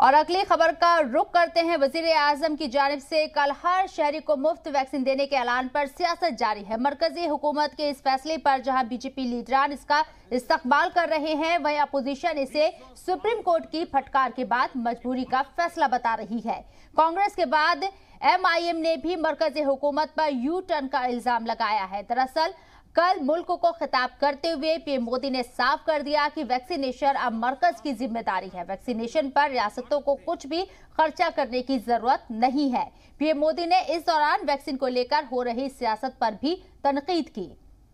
और अगली खबर का रुख करते हैं। वजीर आजम की जानिब से कल हर शहरी को मुफ्त वैक्सीन देने के ऐलान पर सियासत जारी है। मरकजी हुकूमत के इस फैसले पर जहां बीजेपी लीडरान इसका इस्तकबाल कर रहे हैं, वहीं अपोजिशन इसे सुप्रीम कोर्ट की फटकार के बाद मजबूरी का फैसला बता रही है। कांग्रेस के बाद MIM ने भी मरकजी हुकूमत पर यू टर्न का इल्जाम लगाया है। दरअसल कल मुल्क को खिताब करते हुए पीएम मोदी ने साफ कर दिया कि वैक्सीनेशन अब मरकज की जिम्मेदारी है। वैक्सीनेशन पर रियासतों को कुछ भी खर्चा करने की जरूरत नहीं है। पीएम मोदी ने इस दौरान वैक्सीन को लेकर हो रही सियासत पर भी तनकीद की।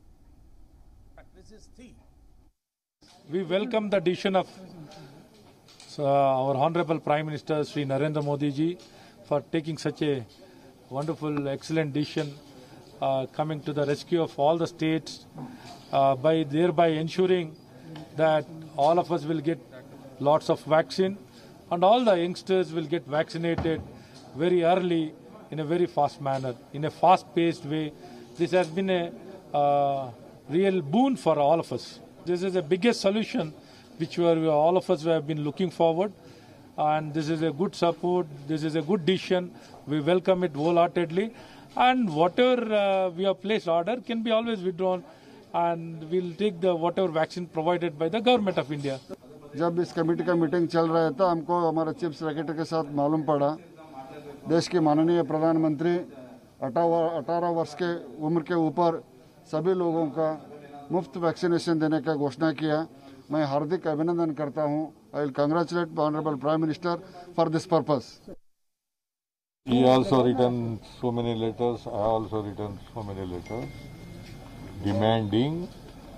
We welcome the decision of our Honorable Prime Minister Sri Narendra Modi ji for taking such a wonderful, excellent decision. Coming to the rescue of all the states by thereby ensuring that all of us will get lots of vaccine and all the youngsters will get vaccinated very early in a very fast manner, in a fast-paced way. This has been a real boon for all of us. This is the biggest solution which all of us have been looking forward, and this is a good support. This is a good decision. We welcome it wholeheartedly. And whatever we have placed order can be always withdrawn, and we'll take the whatever vaccine provided by the government of India. जब इस committee का meeting चल रहा था, हमको हमारे chief secretary के साथ मालूम पड़ा देश के माननीय प्रधानमंत्री 18 वर्ष के उम्र के ऊपर सभी लोगों का मुफ्त वैक्सीनेशन देने का घोषणा किया। मैं हार्दिक अभिनंदन करता हूं। I will congratulate the Honorable Prime Minister for this purpose. He also written so many letters, I also written so many letters demanding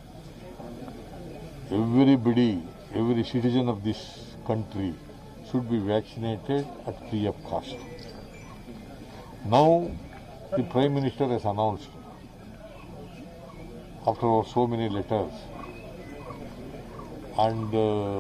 everybody, every citizen of this country should be vaccinated at free of cost. Now the Prime Minister has announced, after so many letters, and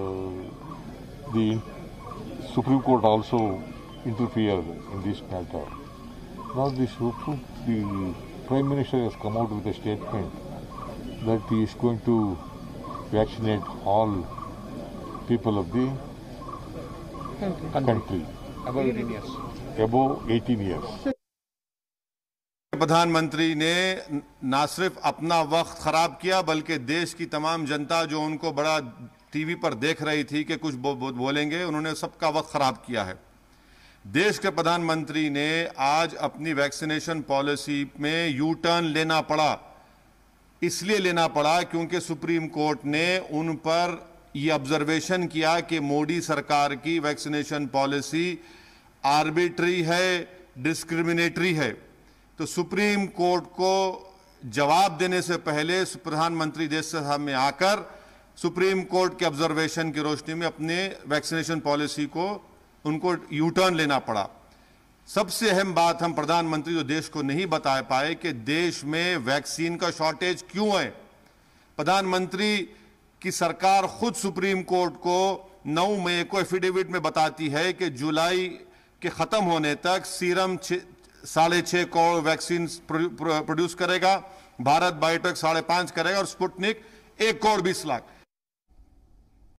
the Supreme Court also interfered in this matter. Now the Prime Minister has come out with a statement that he is going to vaccinate all people of the country above 18 years. प्रधानमंत्री ने ना सिर्फ अपना वक्त खराब किया, बल्कि देश की तमाम जनता जो उनको बड़ा टीवी पर देख रही थी कि कुछ बोलेंगे, उन्होंने सबका वक्त खराब किया है। देश के प्रधानमंत्री ने आज अपनी वैक्सीनेशन पॉलिसी में यू टर्न लेना पड़ा। इसलिए लेना पड़ा क्योंकि सुप्रीम कोर्ट ने उन पर यह ऑब्जर्वेशन किया कि मोदी सरकार की वैक्सीनेशन पॉलिसी आर्बिट्री है, डिस्क्रिमिनेटरी है। तो सुप्रीम कोर्ट को जवाब देने से पहले प्रधानमंत्री देश के सामने आकर सुप्रीम कोर्ट के ऑब्जर्वेशन की रोशनी में अपने वैक्सीनेशन पॉलिसी को उनको यू टर्न लेना पड़ा। सबसे अहम बात हम प्रधानमंत्री जो देश को नहीं बता पाए कि देश में वैक्सीन का शॉर्टेज क्यों है। प्रधानमंत्री की सरकार खुद सुप्रीम कोर्ट को 9 मई को एफिडेविट में बताती है कि जुलाई के खत्म होने तक सीरम 6.5 करोड़ वैक्सीन प्रोड्यूस करेगा, भारत बायोटेक 5.5 करेगा और स्पुतनिक 1 करोड़ 20 लाख।